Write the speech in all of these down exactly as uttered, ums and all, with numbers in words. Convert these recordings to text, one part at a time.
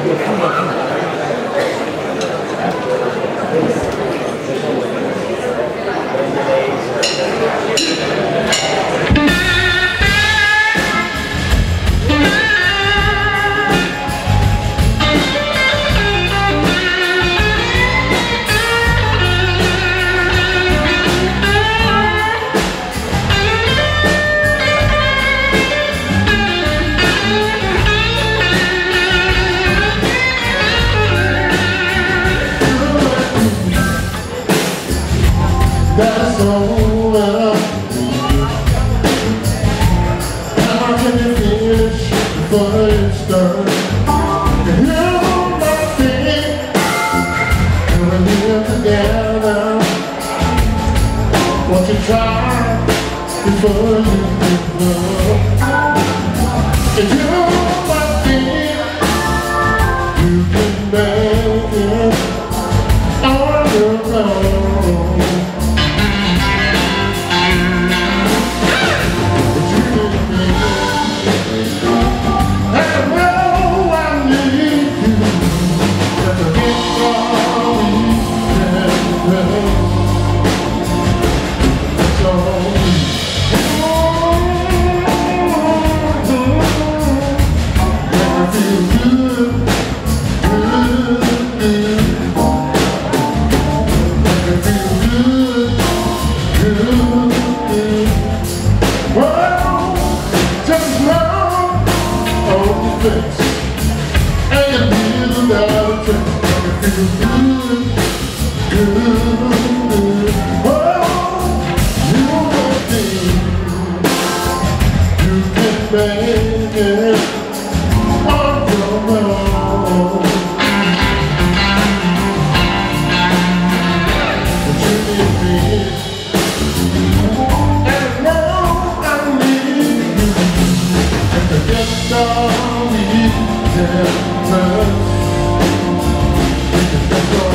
That's over. How can you finish before it's done? You know nothing. We're here together. Won't you try before you give up? If you know nothing, you can make it on your own. And you feel without a trace. You feel good, good. Oh, you know things you can make it on your own. But you need me, and I know I need you. And to get all we can touch, we can let go.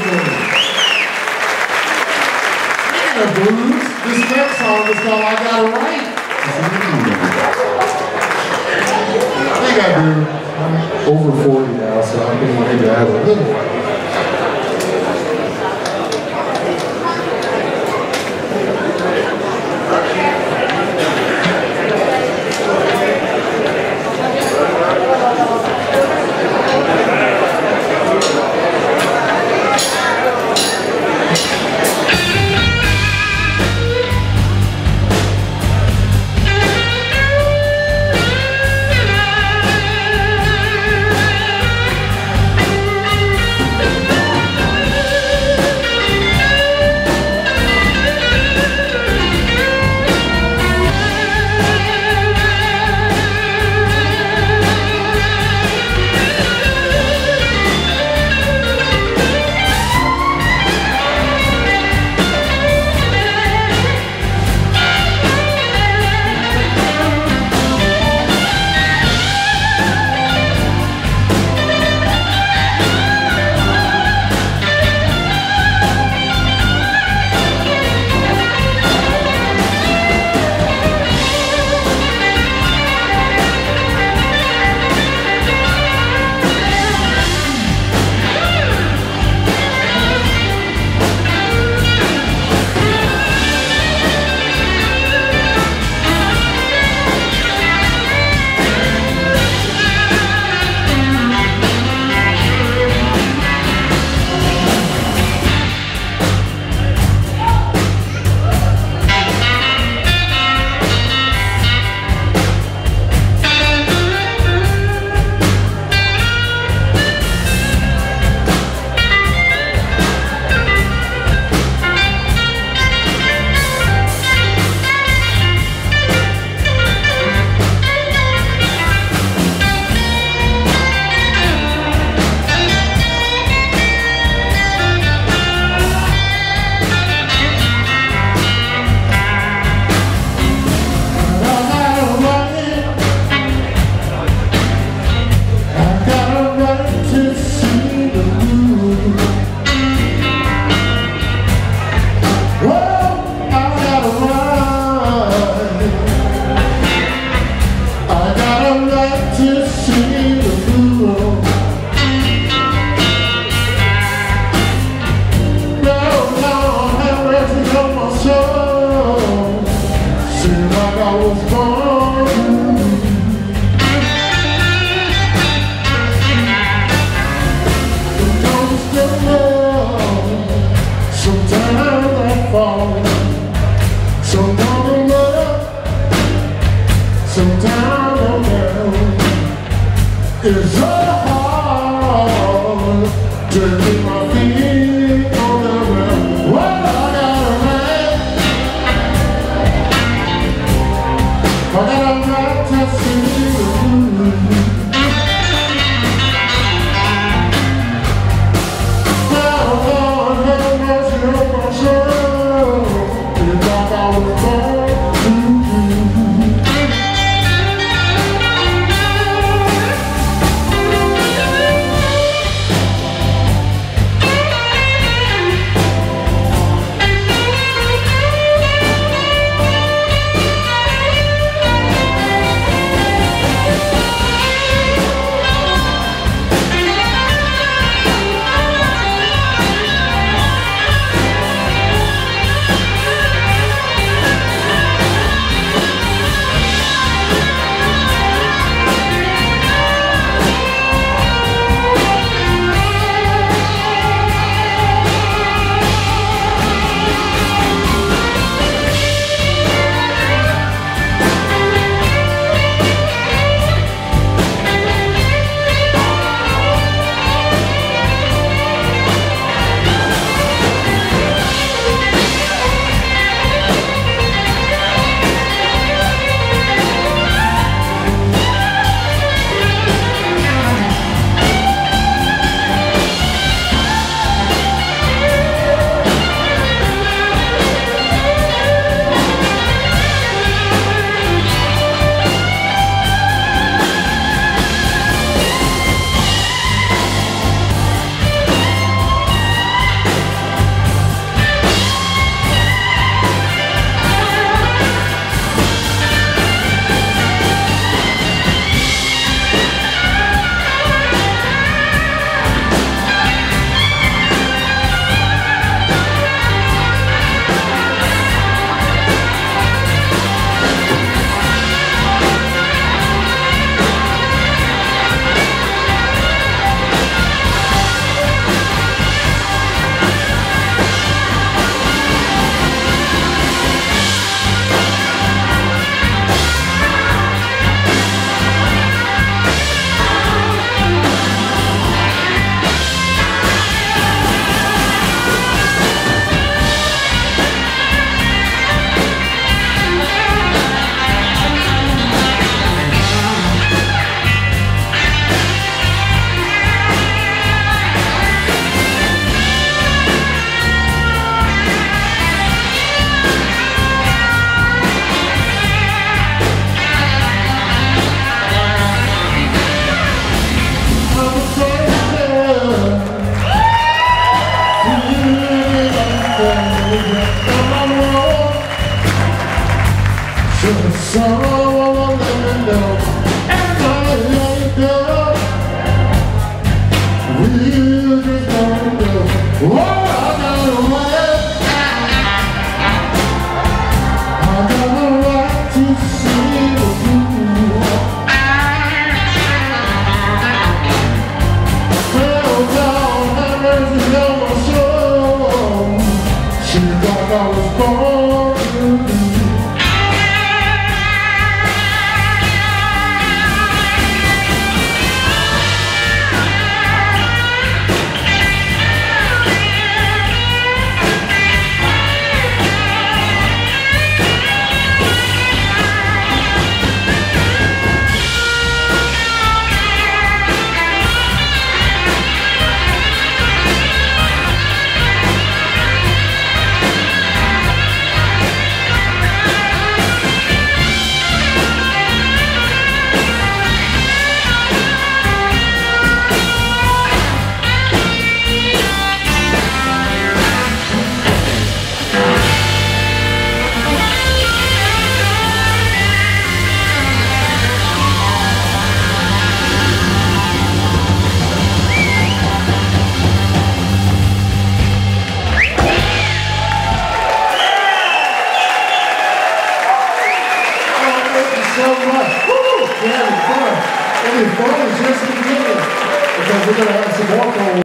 Speaking of blues, this next song is called I Got It Right. I think I do. I'm over forty now, so I think maybe I have a little. It's so hard to keep my feet on the ground. Well, I got a right, I got a right to see you. Well, Lord, have mercy on my soul. You thought I was born to do. Someone let me know, and I let go. We just don't know. Oh, I got a right. I got a right to see you. Fell down and raised on my soul. She thought I was born to be. So much. Woo! We're having fun. And the fun is just beginning because we're going to have some more.